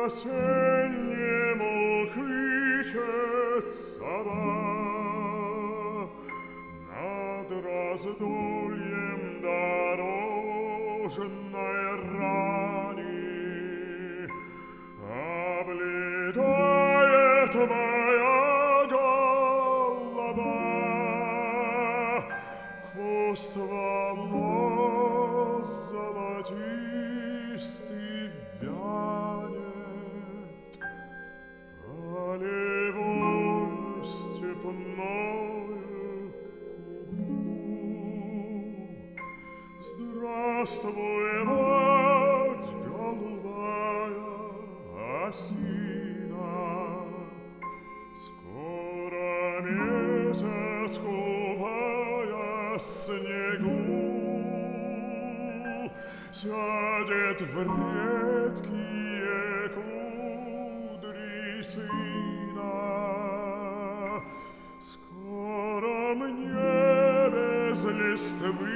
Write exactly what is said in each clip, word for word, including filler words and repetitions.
По-осеннему кричит сова над раздольем дорожной рани. Облетает моя голова, куст волос золотистый вянет, полевой степной кугу. Здравствуй, мать голубая осина, скоро месяц купая снегу сядет в редкие кудри сына. Скоро мне без листвы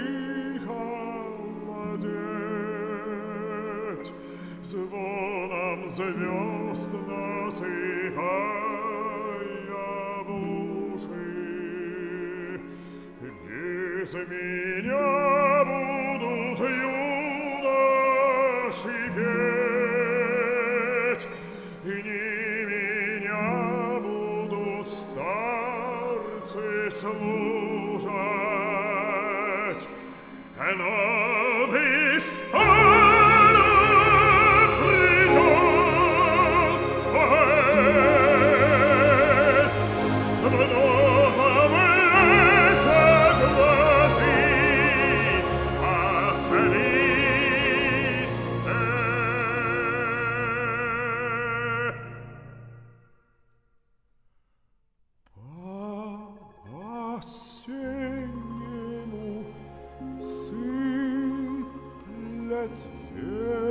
холодеть, звоном звезд насыпая в уши. Без меня будут юноши петь, и не меня будут старцы слушать. Новый столь придет поэт, в новом лесе гласится солисте. По-осеннему сыплет ветер.